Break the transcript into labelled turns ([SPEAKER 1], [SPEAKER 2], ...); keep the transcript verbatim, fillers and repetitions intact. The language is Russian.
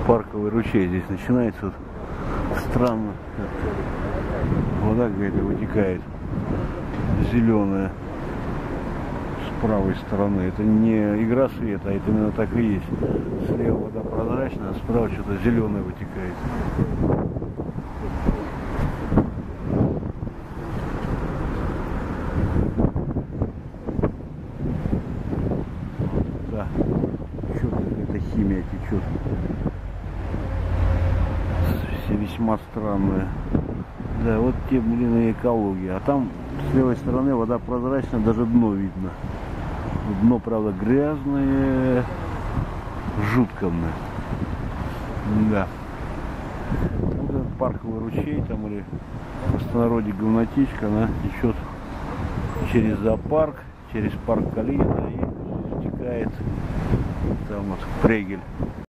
[SPEAKER 1] Парковый ручей здесь начинается. Вот странно. Вода какая-то вытекает. Зеленая. С правой стороны. Это не игра света, а это именно так и есть. Слева вода прозрачная, а справа что-то зеленое вытекает. Да. Еще какая-то химия течет. Все весьма странные. Да, вот те, блин, и экология. А там с левой стороны вода прозрачная, даже дно видно. Дно, правда, грязное, жутко. Да. Вот этот парковый ручей, там, или в простонародье говнотечка, она течет через зоопарк, через парк Калинина и стекает там вот в Прегель.